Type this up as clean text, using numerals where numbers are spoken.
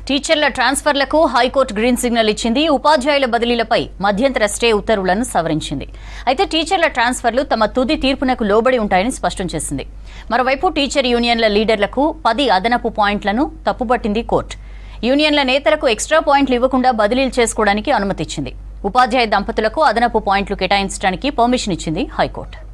టీచర్ల ట్రాన్స్ఫర్లకు high court green signal ఇచ్చింది. ఉపాధ్యాయుల బదిలీలపై మధ్యంతర స్టే ఉత్తర్వులను సవరించింది. అయితే టీచర్ల ట్రాన్స్ఫర్లు తమ తుది తీర్పునకు లోబడి ఉంటాయని స్పష్టం చేసింది. మరోవైపు టీచర్ యూనియన్ల లీడర్లకు 10 అదనపు పాయింట్లను తప్పుపట్టింది కోర్టు. యూనియన్ల నేతలకు ఎక్స్ట్రా పాయింట్లు ఇవ్వకుండా బదిలీలు చేసుకోవడానికి అనుమతిచ్చింది. ఉపాధ్యాయ దంపతులకు అదనపు పాయింట్లు కేటాయించడానికి పర్మిషన్ ఇచ్చింది హైకోర్టు.